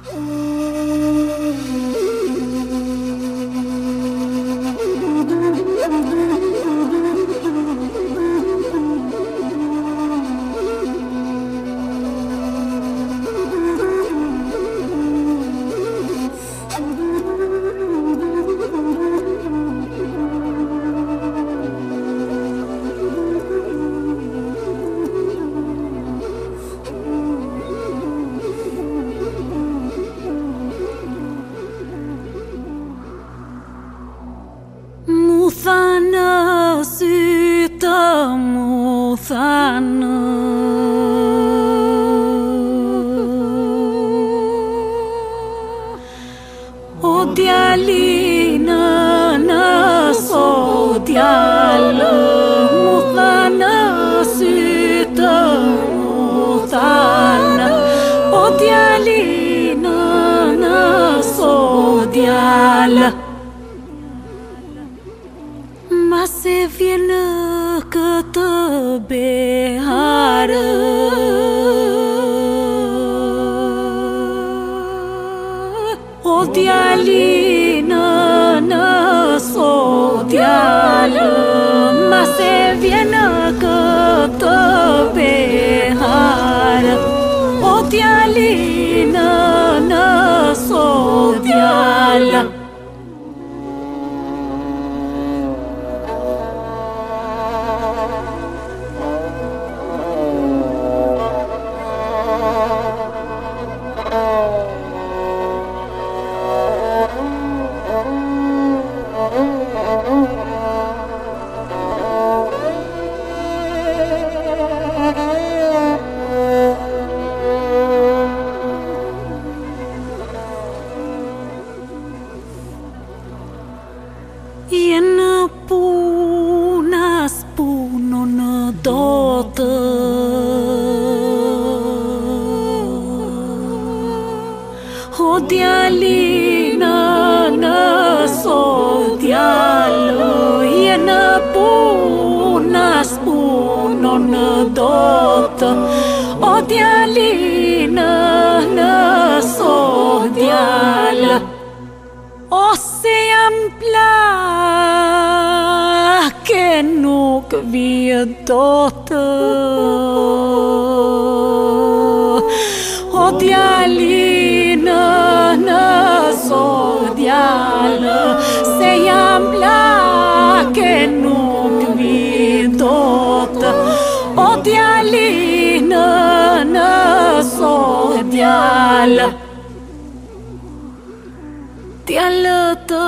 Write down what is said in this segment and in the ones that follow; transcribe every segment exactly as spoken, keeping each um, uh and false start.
Muthana syta muthana O djalina na so djalë Muthana syta muthana O djalina na so djalë Mase vjenë këtë beharë O djalinë në so djalë Mase vjenë këtë beharë O djalinë në so djalë Jenë punas puno në dotë O djalina në so djalë Jenë punas puno në dotë O djalina në so djalë Ose jam plake nuk vje dotë O djalinë në so djalë Se jam plake nuk vje dotë O djalinë në so djalë Djalë të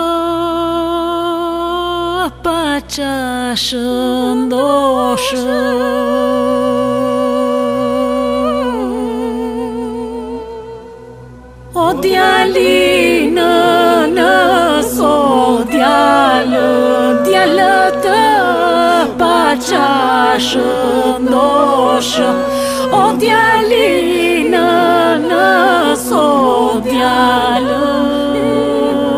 pa qashë ndoshë O djalinë në so djalë Djalë të pa qashë ndoshë O djalinë në so djalë